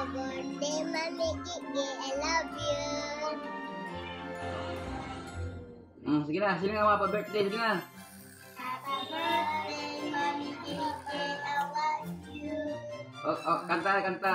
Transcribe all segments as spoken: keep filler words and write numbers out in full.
birthday, Mommy Kiki. I love you. Hmm, sige na, sige nga mga pa-birthday, sige na. Happy birthday, Mommy Kiki. I love you. Oh, oh, kanta, kanta.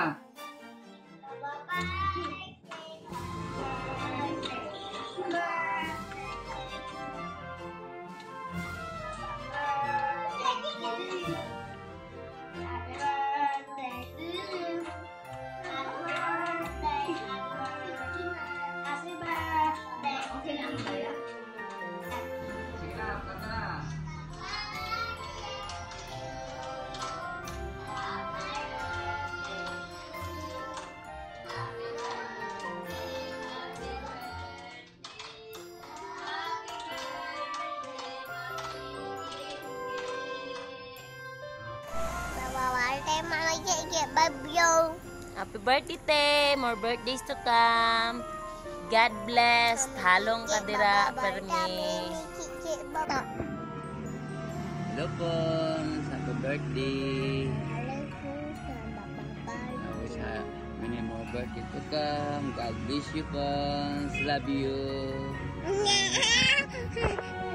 Happy birthday, te! More birthdays to come. God bless. Halong ka dira, permi. Hello Pons, happy birthday. I wish I many more birthday to come. God bless you Pons. Love you.